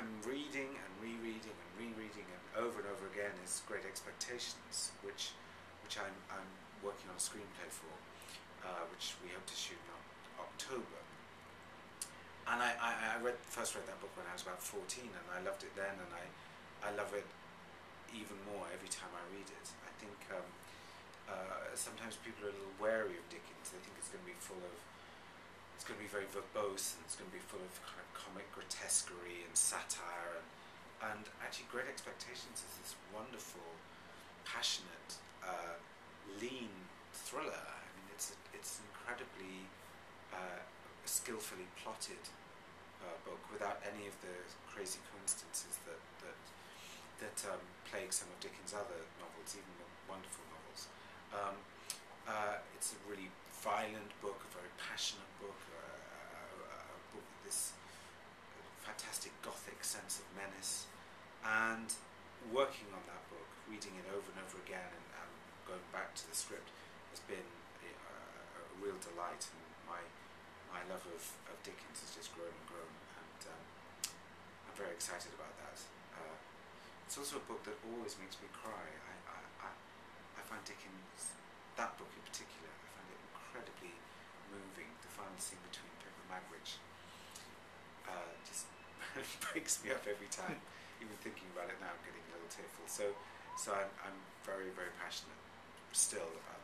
I'm reading and rereading and rereading and over again is Great Expectations, which I'm working on a screenplay for, which we hope to shoot in October. And I first read that book when I was about 14, and I loved it then, and I love it even more every time I read it. I think sometimes people are a little wary of Dickens. They think it's going to be it's going to be very verbose, and it's going to be full of kind of comic grotesquerie and satire, and actually Great Expectations is this wonderful, passionate, lean thriller. I mean, it's incredibly skillfully plotted book without any of the crazy coincidences that plague some of Dickens' other novels, even the wonderful novels. It's a really violent book, a very passionate book, a book with this fantastic gothic sense of menace. And working on that book, reading it over and over again, and going back to the script has been a real delight. And my love of Dickens has just grown and grown, and I'm very excited about that. It's also a book that always makes me cry. I find Dickens, that book in particular, I find it incredibly moving. The final scene between Pip and Magwitch just breaks me up every time. Even thinking about it now, I'm getting a little tearful. So I'm very, very passionate still about